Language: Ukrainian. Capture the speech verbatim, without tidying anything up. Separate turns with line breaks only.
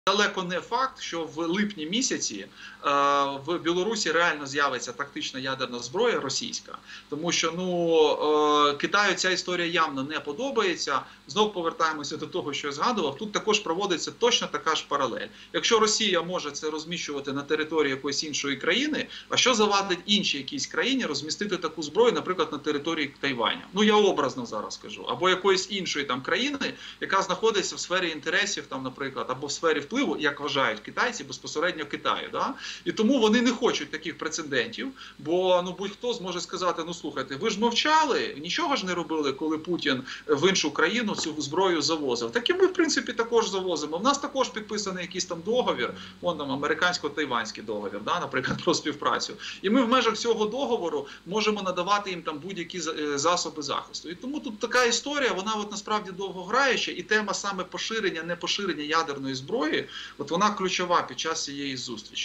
Далеко не факт, що в липні місяці е, в Білорусі реально з'явиться тактична ядерна зброя російська, тому що ну, е, Китаю ця історія явно не подобається. Знов повертаємося до того, що я згадував, тут також проводиться точно така ж паралель. Якщо Росія може це розміщувати на території якоїсь іншої країни, а що завадить іншій якійсь країні розмістити таку зброю, наприклад, на території Тайваня? Ну, я образно зараз кажу. Або якоїсь іншої там країни, яка знаходиться в сфері інтересів, там, наприклад, або в сфері впливу, як вважають китайці, безпосередньо Китаю. Да? І тому вони не хочуть таких прецедентів, бо ну, будь-хто зможе сказати, ну слухайте, ви ж мовчали, нічого ж не робили, коли Путін в іншу країну цю зброю завозив. Так і ми, в принципі, також завозимо. В нас також підписаний якийсь там договір, вон там американсько-тайванський договір, да? Наприклад, про співпрацю. І ми в межах цього договору можемо надавати їм там будь-які засоби захисту. І тому тут така історія, вона от насправді довгограюча, і тема саме поширення, непоширення ядерної зброї, от вона ключова під час цієї зустрічі.